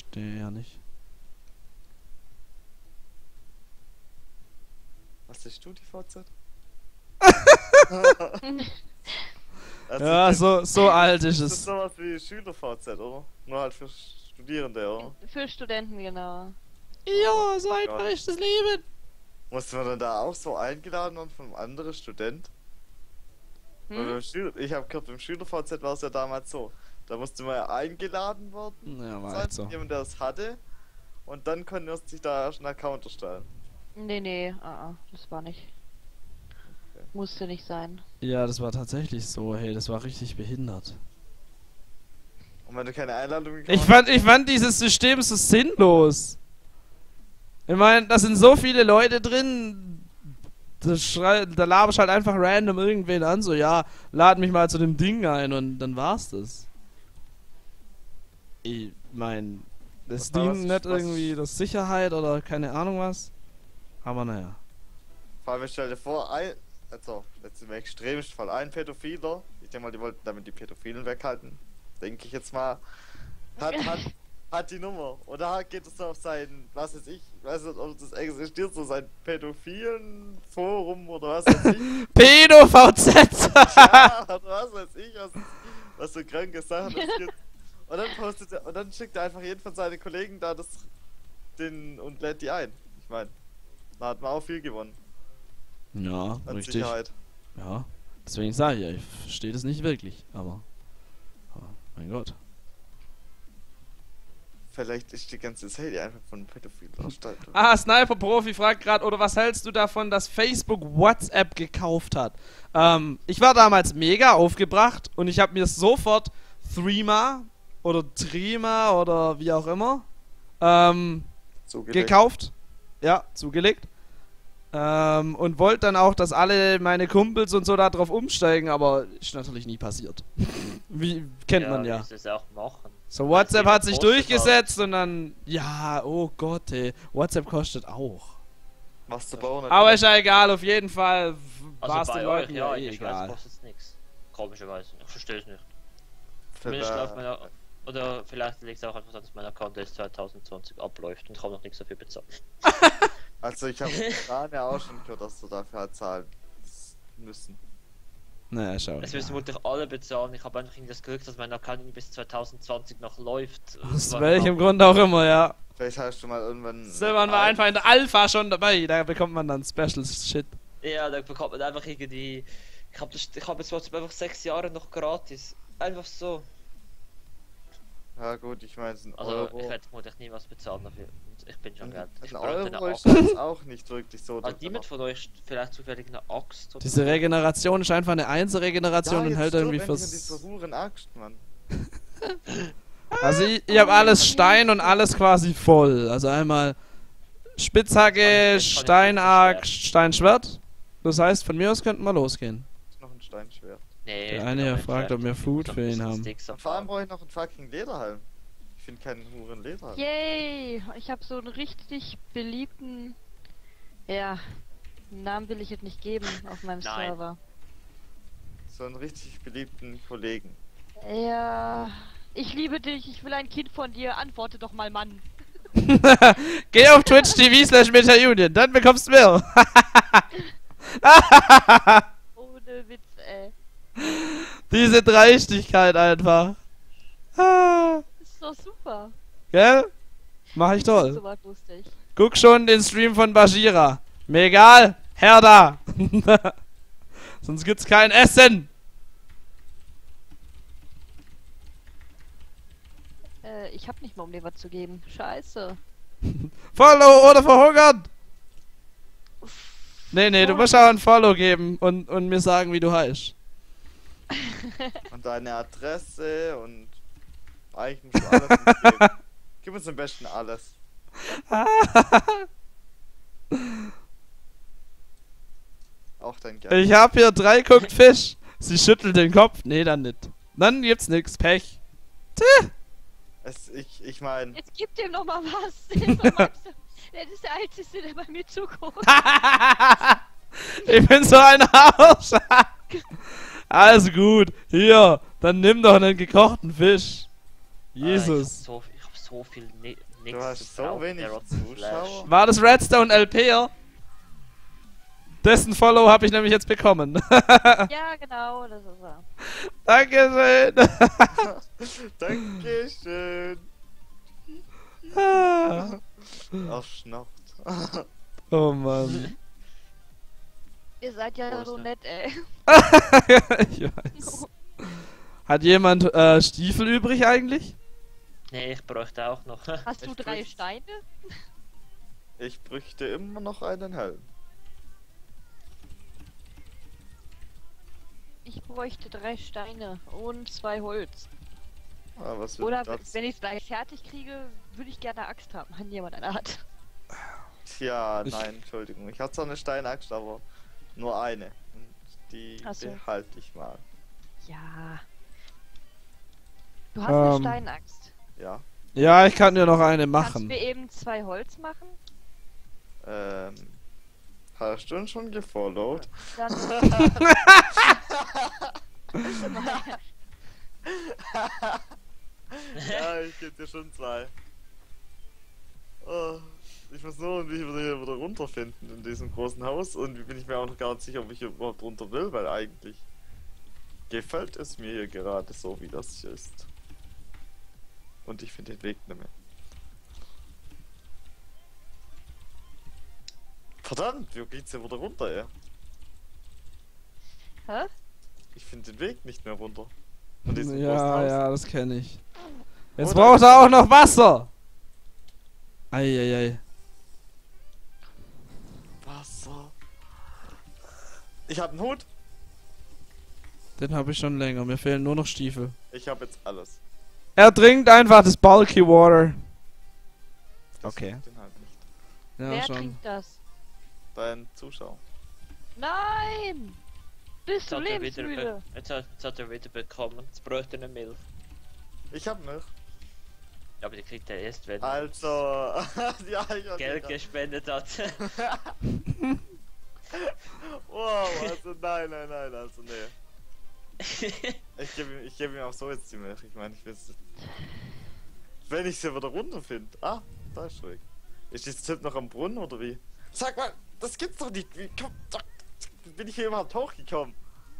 Nee, ja nicht. Was ist StudiVZ? Ja, so alt ist Das ist es. sowas wie SchülerVZ, oder? Nur halt für Studierende, oder? Für Studenten, genau. Ja, so Gott. einfach ist das Leben. Musste man dann da auch so eingeladen werden von einem anderen Student? Weil Hm? ich habe gehört, beim SchülerVZ war es ja damals so. Da musste man ja eingeladen werden, Ja, war sein, halt so. jemand, der es hatte. Und dann konnte er sich da erst einen Account erstellen. Nee, das war nicht. Okay. Musste nicht sein. Ja, das war tatsächlich so, hey, das war richtig behindert. Und wenn du keine Einladung bekommst... Ich fand dieses System so sinnlos. Ich meine, da sind so viele Leute drin, da laberst halt einfach random irgendwen an, so, ja, lad mich mal zu dem Ding ein und dann war's das. Ich mein, das Was war Ding das? nicht irgendwie das Sicherheit oder keine Ahnung was. Aber naja. Vor allem, stell dir vor, also, jetzt im extremsten Fall ein Pädophiler, ich denke mal, die wollten damit die Pädophilen weghalten, denke ich jetzt mal, hat die Nummer. Oder geht es auf sein, was weiß ich weiß nicht, ob das existiert, so sein pädophilen Forum oder was weiß ich. PedoVZ! Ja, oder was weiß ich, was so kranke Sachen es gibt. Und dann und dann schickt er einfach jeden von seinen Kollegen da und lädt die ein. Ich meine, da hat man auch viel gewonnen. Ja, An richtig. Sicherheit. Ja, deswegen sage ich ja, ich verstehe das nicht wirklich, aber mein Gott. Vielleicht ist die ganze Serie einfach von Pädophilen erstellt. Ah, Sniper Profi fragt gerade, oder was hältst du davon, dass Facebook WhatsApp gekauft hat? Ich war damals mega aufgebracht und ich habe mir sofort Threema oder Trima oder wie auch immer gekauft. Ja, zugelegt. Und wollte dann auch, dass alle meine Kumpels und so da drauf umsteigen, aber ist natürlich nie passiert. Wie kennt man ja. Das auch machen. So, WhatsApp hat sich durchgesetzt und dann, ja, oh Gott, ey, WhatsApp kostet auch. Was zu bauen. Aber ist ja egal, auf jeden Fall Also war es den bei Leuten euch, ja in eh der Schweiz egal. kostet es nichts. Komischerweise. Ich verstehe es nicht. Für Zumindest da- läuft meiner, oder vielleicht liegt es auch einfach daran, dass mein Account erst 2020 abläuft und ich habe noch nichts dafür bezahlt. Also ich habe ja auch schon gehört, dass du dafür halt zahlen müssen. Naja, schau. Es müssen wirklich alle bezahlen. Ich habe einfach irgendwie das Glück, dass mein Account bis 2020 noch läuft. Aus welchem Grund auch immer, ja. Vielleicht hast du mal irgendwann... Silvan war einfach in der Alpha schon dabei, da bekommt man dann Special Shit. Ja, da bekommt man einfach irgendwie... Ich hab jetzt WhatsApp einfach 6 Jahre noch gratis. Einfach so. Ja gut, ich meine, es ist ein Also Euro. ich werde vermutlich nie was bezahlen dafür. Und ich bin schon Geld. Ich Ein brauche Euro eine ist Axt. jetzt auch nicht wirklich so. Hat niemand von euch vielleicht zufällig eine Axt? Oder Diese Regeneration ist einfach eine Einzelregeneration und hält irgendwie diese fürs... Huren Axt, Mann. Also ich hab alles Stein und alles quasi voll. Also einmal Spitzhacke, Steinaxt, Steinschwert. Das heißt, von mir aus könnten wir losgehen. Ist noch ein Steinschwert. Nee, Der eine fragt, ob wir Food für ihn haben. Und vor allem brauche ich noch einen fucking Lederhelm. Ich finde keinen Huren Lederhelm. Yay! Ich habe so einen richtig beliebten... Ja, Namen will ich jetzt nicht geben auf meinem Nein. Server. So einen richtig beliebten Kollegen. Ja, ich liebe dich, ich will ein Kind von dir, antworte doch mal, Mann. Geh auf Twitch TV/MetaUnion, dann bekommst du mehr. Ohne Witz, ey. Diese Dreistigkeit einfach. Ah, Das ist doch super. gell? Mach ich So toll. was wusste ich. Guck schon den Stream von Bashira. Mir egal, Herr da. Sonst gibt's kein Essen. Ich hab nicht mal, um dir was zu geben. Scheiße. Follow oder verhungern. Nee, du musst auch ein Follow geben und mir sagen, wie du heißt. Und deine Adresse und eigentlich musst du alles uns geben. Gib uns am besten alles. Auch dein Geld. Ich hab hier 3 guckt Fisch. Sie schüttelt den Kopf. Nee, dann nicht. Dann gibt's nix. Pech. Ich meine, Jetzt gib dem noch mal was. Der ist der Einzige, der bei mir zuguckt. Ich bin so ein Arsch. Also gut. Hier, dann nimm doch einen gekochten Fisch. Jesus. Ich hab so viel nichts Du hast so wenig Zuschauer. War das Redstone LPer? Dessen Follow habe ich nämlich jetzt bekommen. Ja, genau, das ist er. Dankeschön. Dankeschön. Ah. Ach, schnappt. Oh Mann. Ihr seid ja so nett, ey. Ich weiß. Hat jemand Stiefel übrig eigentlich? Nee, ich bräuchte auch noch. Hast du Ich 3 bräuchte- Steine? Ich bräuchte immer noch einen Helm. Ich bräuchte 3 Steine und 2 Holz. Ah, was wird Oder das? wenn ich es gleich fertig kriege, würde ich gerne eine Axt haben, wenn jemand eine hat. Tja, nein, Entschuldigung. Ich hatte zwar eine Steinaxt, aber nur eine. Und die Ach so. behalte ich mal. Ja. Du hast eine Ähm. Steinaxt. Ja. Ja, ich kann dir noch eine Kannst machen. du eben 2 Holz machen? Hast du uns schon gefollowt? Dann. Ja, ich gebe dir schon 2. Oh, ich muss nur irgendwie hier wieder runterfinden in diesem großen Haus und bin ich mir auch noch gar nicht sicher, ob ich hier überhaupt runter will, weil eigentlich gefällt es mir hier gerade so, wie das hier ist. Und ich finde den Weg nicht mehr. Verdammt, wie geht's hier wieder runter, ey? Hä? Ich finde den Weg nicht mehr runter. Von diesem großen Ja, Haus. ja, das kenne ich. Jetzt Oder- braucht er auch noch Wasser. Eieiei. Wasser. Ich habe einen Hut. Den habe ich schon länger. Mir fehlen nur noch Stiefel. Ich habe jetzt alles. Er trinkt einfach das Bulky Water. Das Okay. hilft den halt nicht. Ja, Wer schon. trinkt das? Dein Zuschauer. Nein! Bist Jetzt du hat, er wieder lebensmüde? jetzt hat er wieder bekommen. Jetzt bräuchte er eine Milch. Ich hab Milch. Ja, aber die kriegt er erst, wenn Also. Ja, ich er Geld gespendet hat. Wow, also nein, also nee. Ich geb ihm auch so jetzt die Milch. Ich meine, ich will's. Wenn ich sie wieder runterfinde. Ah, da ist Schräg. Ist das Tipp noch am Brunnen oder wie? Sag mal, das gibt's doch nicht. Wie bin ich hier überhaupt hochgekommen?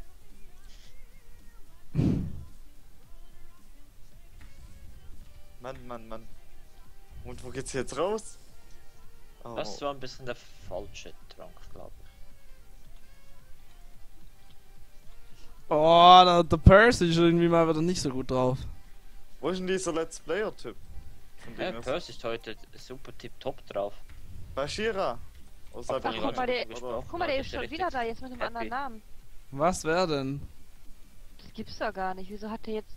Mann. Und wo geht's jetzt raus? Oh. Das war ein bisschen der falsche Trank, glaube ich. Oh, der Percy ist irgendwie mal wieder nicht so gut drauf. Wo ist denn dieser Let's Player-Typ? Von Ja, dem er- Percy ist heute super tipptopp drauf. Bashira. Oder Ach, Sabina. guck mal, der- Oder- Guck mal, der ist schon richtig wieder da, jetzt mit einem happy. anderen Namen. Was wäre denn? Das gibt's doch gar nicht. Wieso hat der jetzt.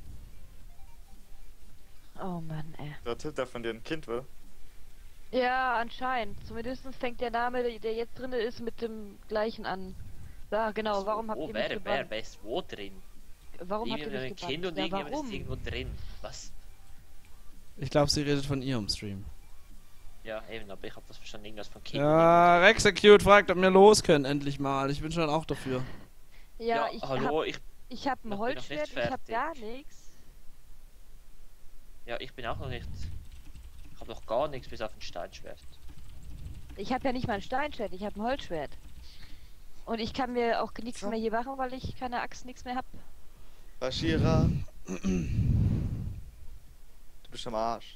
Oh Mann, ey. Der Typ, der von dir ein Kind will. Ja, anscheinend. Zumindest fängt der Name, der jetzt drin ist, mit dem gleichen an. Ja, genau. Warum habt ihr mich gebannt? Wer ist wo drin? Warum habt ihr Irgendjemand mich ein Kind und gebannt? Ja, irgendjemand ist warum? irgendwo drin. Was? Ich glaube, sie redet von ihrem Stream. Ja, eben, aber ich hab das verstanden, irgendwas von Kind. Ja, Rexecute fragt, ob wir los können, endlich mal. Ich bin schon auch dafür. Ja, hallo, ich hab ein bin noch Holzschwert, nicht ich hab fertig. gar nichts. ich bin auch noch nicht. Ich hab noch gar nichts bis auf ein Steinschwert. Ich hab ja nicht mal ein Steinschwert, ich hab ein Holzschwert. Und ich kann mir auch nichts So. mehr hier machen, weil ich keine Axt, nichts mehr hab. Bashira. Du bist am Arsch.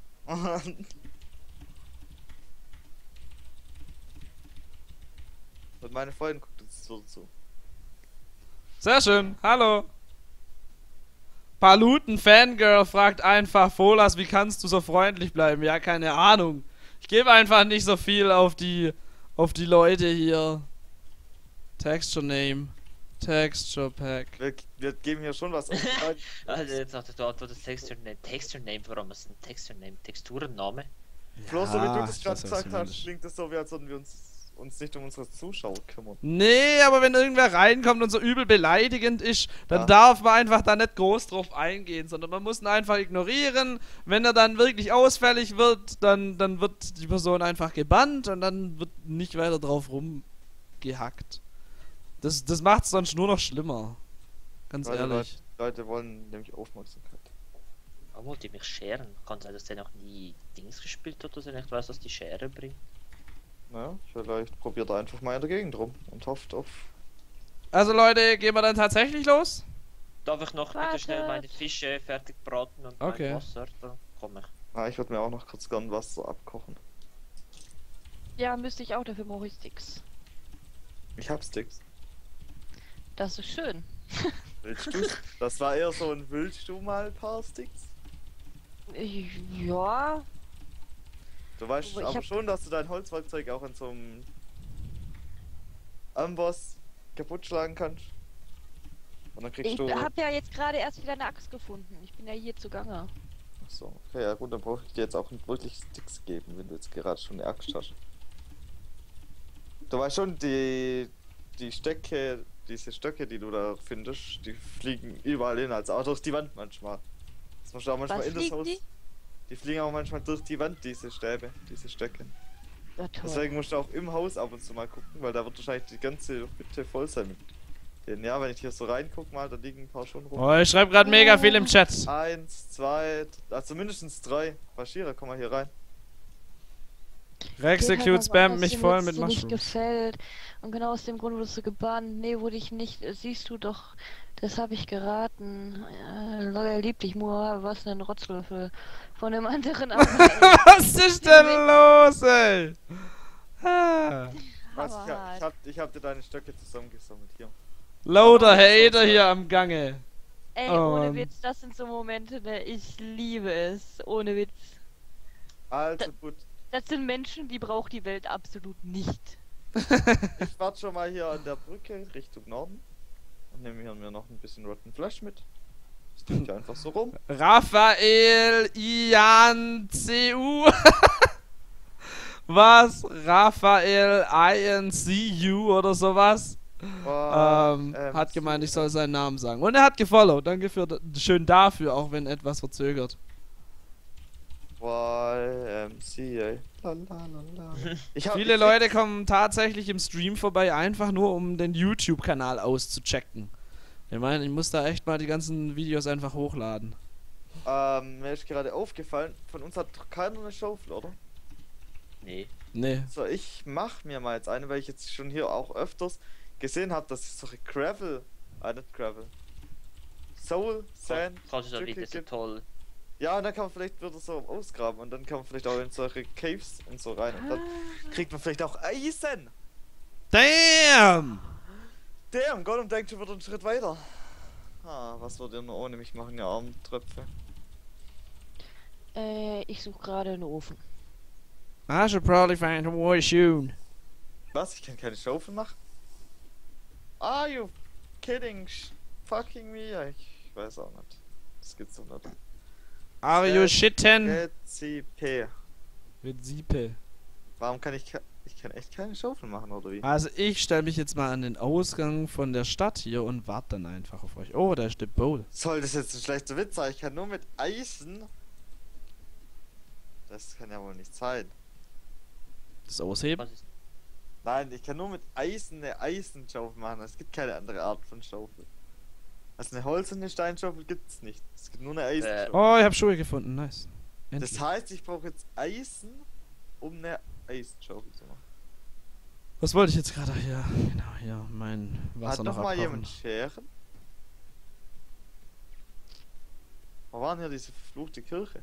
Und meine Freundin guckt uns so zu. Sehr schön, hallo. Paluten Fangirl fragt einfach, Folas, wie kannst du so freundlich bleiben? Ja, keine Ahnung. Ich gebe einfach nicht so viel auf die Leute hier. Texture Name. Texture Pack. Wir geben hier schon was auf. Also jetzt sagt er dort das Texture Name. Texture Name, warum ist ein Texture Name? Texturenname? Flo, so wie du das ich gerade weiß, was gesagt du hast, meinst. klingt es so, wie als würden wir uns nicht um unsere Zuschauer kümmern. Nee, aber wenn irgendwer reinkommt und so übel beleidigend ist, dann Ja. darf man einfach da nicht groß drauf eingehen, sondern man muss ihn einfach ignorieren. Wenn er dann wirklich ausfällig wird, dann wird die Person einfach gebannt und dann wird nicht weiter drauf rumgehackt. Das macht's sonst nur noch schlimmer. Ganz ehrlich. Leute wollen nämlich Aufmerksamkeit. Obwohl die mich scheren. Kann sein, dass der noch nie Dings gespielt hat oder so. Ich weiß, was die Schere bringt. Ja, vielleicht probiert er einfach mal in der Gegend rum und hofft auf. Also Leute, gehen wir dann tatsächlich los? Darf ich noch bitte schnell meine Wartet. Fische fertig braten und Okay. mein Wasser? Dann komme ich. Ah, ich würde mir auch noch kurz gern Wasser abkochen. Ja, müsste ich auch, dafür brauche ich Sticks. Ich hab Sticks. Das ist schön. Willst du? Das war eher so ein willst du mal ein paar Sticks? Ja, Du weißt Aber ich aber hab- schon, dass du dein Holzwerkzeug auch in so einem Amboss kaputt schlagen kannst. Und dann kriegst ich du. habe ja jetzt gerade erst wieder eine Axt gefunden. Ich bin ja hier zugange. Achso, okay, ja gut, dann brauche ich dir jetzt auch nicht wirklich Sticks geben, wenn du jetzt gerade schon eine Axt hast. Du weißt schon, die Stöcke, diese Stöcke, die du da findest, die fliegen überall hin, also auch durch die Wand manchmal. Das musst du auch manchmal Was in das fliegen Haus. die? Die fliegen auch manchmal durch die Wand, diese Stäbe, diese Stöcke. Ja, toll. Deswegen musst du auch im Haus ab und zu mal gucken, weil da wird wahrscheinlich die ganze Hütte voll sein mit denen. Ja, wenn ich hier so reinguck mal, da liegen ein paar schon rum. Oh, ich schreibe gerade mega viel im Chat. 1, 2, also mindestens 3. Bashira, komm mal hier rein. Rexecute spammt mich voll mit Mushrooms. Nicht Mushrooms. gefällt. Und genau aus dem Grund wurdest du gebannt. Nee, wurde ich nicht. Siehst du doch, das habe ich geraten. Loyal liebt dich, Moa. Was ein Rotzlöffel. Von dem anderen aber. Was ist denn los, ey? Ah. Was, Hammerhart. ich hab dir deine Stöcke zusammengesammelt hier. Loader Hater hier am Gange. Ey, ohne Ähm. Witz, das sind so Momente, ne? Ich liebe es. Ohne Witz. Also gut, Das sind Menschen, die braucht die Welt absolut nicht. ich warte schon mal hier an der Brücke Richtung Norden. Und nehme hier mir noch ein bisschen Rotten Flash mit. Das liegt hier einfach so rum. Raphael Ian CU. Was? Raphael INCU oder sowas? Hat gemeint, ich soll seinen Namen sagen. Und er hat gefollowt. Danke schön dafür, auch wenn etwas verzögert. YMCA. Lalalala. Viele Leute kommen tatsächlich im Stream vorbei, einfach nur um den YouTube-Kanal auszuchecken. Ich meine, ich muss da echt mal die ganzen Videos einfach hochladen. Mir ist gerade aufgefallen, von uns hat doch keiner eine Schaufel, oder? Nee. Nee. So, ich mach mir mal jetzt eine, weil ich jetzt schon hier auch öfters gesehen habe, dass es solche Gravel, nicht Gravel, Soul, Sand, Kannst du doch nicht Stücke so gibt. toll. Ja, und dann kann man vielleicht wieder so ausgraben und dann kann man vielleicht auch in solche Caves und so rein und dann kriegt man vielleicht auch Eisen. Damn! Damn, Gollum denkt schon wieder einen Schritt weiter. Ah, was würdet ihr nur ohne mich machen, ihr armen Tröpfe? Ich suche gerade einen Ofen. I should probably find a war soon. Was? Ich kann keine Schaufel machen? Are you kidding? Fucking me? Ja, ich weiß auch nicht. Das gibt's doch nicht. Are you shitten? Rezipe. Mit Siepe. Warum kann ich kann echt keine Schaufel machen, oder wie? Also ich stelle mich jetzt mal an den Ausgang von der Stadt hier und warte dann einfach auf euch. Oh, da ist der Bowl. Soll das jetzt ein schlechter Witz sein? Ich kann nur mit Eisen. Das kann ja wohl nicht sein. Das Ausheben? Was ist Nein, ich kann nur mit Eisen eine Eisenschaufel machen. Es gibt keine andere Art von Schaufel. Also eine Holz- und eine Steinschaufel gibt's nicht. Es gibt nur eine Eisenschaufel. Oh, ich habe Schuhe gefunden. Nice. Das Endlich. heißt, ich brauche jetzt Eisen, um eine Eisenschaufel zu machen. Was wollte ich jetzt gerade hier? Genau, hier mein Wasser Hat noch noch mal abkochen. jemand Scheren? Wo waren hier diese verfluchte Kirche?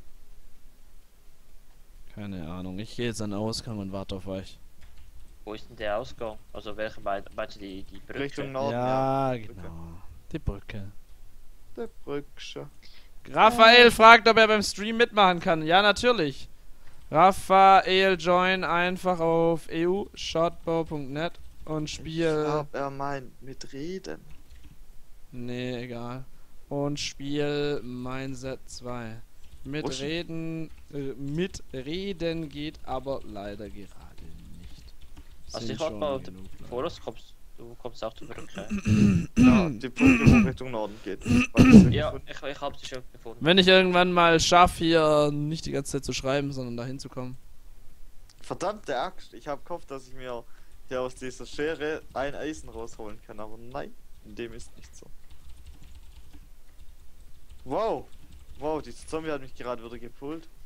Keine Ahnung. Ich gehe jetzt an den Ausgang und warte auf euch. Wo ist denn der Ausgang? Also welche meinst du die Brücke? Richtung Norden, Ja, Brücke. genau. Die Brücke. Der Brücke. Raphael fragt, ob er beim Stream mitmachen kann. Ja, natürlich. Raphael join einfach auf eu-shotbau.net und Ich spiel. glaub, er meint mit Reden. Nee, egal. Und spiel Mindset 2. Wurscht. Mit Reden geht aber leider gerade nicht. Also Sind ich warte schon mal, genug bevor Leute. du kommst auch zur Brücke. Ja, die Brücke, wo Richtung Norden geht. Weil ich Ja, gefunden- ich hab sie schon gefunden. Wenn ich irgendwann mal schaffe, hier nicht die ganze Zeit zu schreiben, sondern dahin zu kommen. Verdammte Axt, ich habe gehofft, dass ich mir hier aus dieser Schere ein Eisen rausholen kann, aber nein, dem ist nicht so. Wow, Wow, dieser Zombie hat mich gerade wieder gepult.